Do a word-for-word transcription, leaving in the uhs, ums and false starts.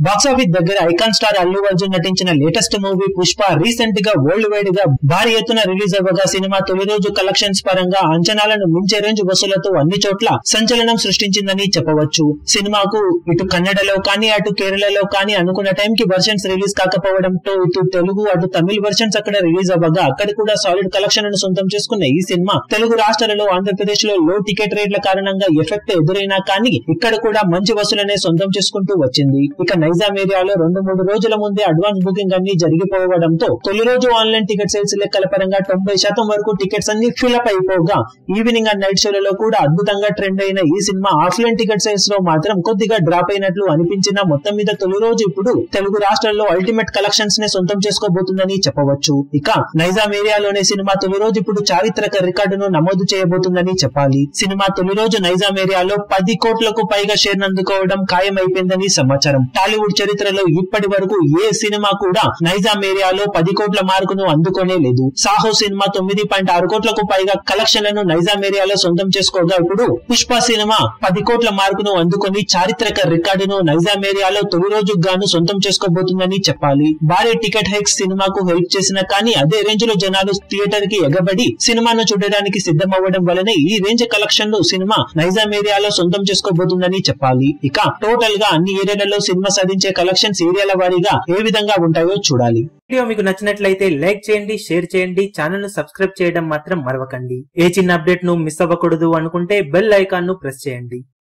Box office దగ్గర icon star Allu Arjun నటించిన latest movie Pushpa recent గా వరల్డ్ వైడ్ గా భారీ ఎత్తున రిలీజ్ అవ్వగా సినిమా తొలి రోజు కలెక్షన్స్ పరంగా అంచనాలను మించే రేంజ్ వసూలతో అన్ని చోట్ల సంచలనం సృష్టించిందని చెప్పవచ్చు. సినిమాకు ఇటు కన్నడలో కానీ అటు కేరళలో కానీ అనుకున్న టైం కి వర్షన్స్ రిలీజ్ కాకపోవడంతో ఇటు తెలుగు అటు తమిళ వర్షన్స్ అక్కడ రిలీజ్ అవ్వగా అక్కడ కూడా సాలిడ్ కలెక్షన్ ను సొంతం చేసుకున్న ఈ సినిమా తెలుగు రాష్ట్రాలలో ఆంధ్రప్రదేశ్ లో లో టికెట్ రేట్ల కారణంగా ఎఫెక్ట్ ఎదురైనా కానీ ఇక్కడ కూడా మంచి వసూలనే సొంతం చేసుకుంటూ వచ్చింది. ఇక నైజాం ఏరియాలో రెండు మూడు రోజుల ముందే అడ్వాన్స్ బుకింగ్ అన్ని జరిగిపోవడంతో తొలి రోజు ఆన్లైన్ టికెట్ సేల్స్ లెక్కల పరంగా తొంభై శాతం వరకు టికెట్స్ అన్ని ఫిల్ అయిపోగా ఈవినింగ్ అండ్ నైట్ షోలలో కూడా అద్భుతంగా ట్రెండ్ అయిన ఈ సినిమా ఆఫ్లైన్ టికెట్ సేల్స్ లో మాత్రం కొద్దిగా డ్రాప్ అయినట్లు అనిపించిన మొత్తం మీద తొలి రోజు ఇప్పుడు తెలుగు రాష్ట్రాల్లో అల్టిమేట్ కలెక్షన్స్ నే సొంతం చేసుకోబోతుందని చెప్పవచ్చు. ఇక నైజాం ఏరియాలోనే సినిమా తొలి రోజు ఇప్పుడు చారిత్రక రికార్డును నమోదు చేయబోతుందని చెప్పాలి. సినిమా తొలి రోజు నైజాం ఏరియాలో పది కోట్లకు పైగా షేర్ అందుకోవడం ఖాయమైపోయిందని సమాచారం. టాలీవుడ్ చరిత్రలో ఇప్పటి వరకు ఏ సినిమా కూడా నైజాం ఏరియాలో పది కోట్ల మార్కును అందుకోనే లేదు. సాహో సినిమా తొమ్మిది పాయింట్ ఆరు కోట్లకు పైగా కలెక్షన్లను నైజాం ఏరియాలో సొంతం చేసుకోగా ఇప్పుడు పుష్ప సినిమా పది కోట్ల మార్కును అందుకొని చారిత్రక రికార్డును నైజాం ఏరియాలో తొలి రోజు గాను సొంతం చేసుకోబోతుందని చెప్పాలి. భారీ టికెట్ హైక్స్ సినిమాకు హెల్ప్ చేసినా కానీ అదే రేంజ్ లో జనాలు థియేటర్ కి ఎగబడి సినిమాను చూడడానికి సిద్ధమవ్వడం వల్లనే ఈ రేంజ్ కలెక్షన్ ను సినిమా నైజాం ఏరియాలో సొంతం చేసుకోబోతుందని చెప్పాలి. ఇక టోటల్ గా అన్ని ఏరియాలలో సినిమా సాధించే కలెక్షన్స్ ఏరియాల వారీగా ఏ విధంగా ఉంటాయో చూడాలి. వీడియో మీకు నచ్చినట్లయితే లైక్ చేయండి, షేర్ చేయండి, ఛానల్ ను సబ్స్క్రైబ్ చేయడం మాత్రం మరవకండి. ఏ చిన్న అప్డేట్ ను మిస్ అవ్వకూడదు అనుకుంటే బెల్ ఐకాన్ ను ప్రెస్ చేయండి.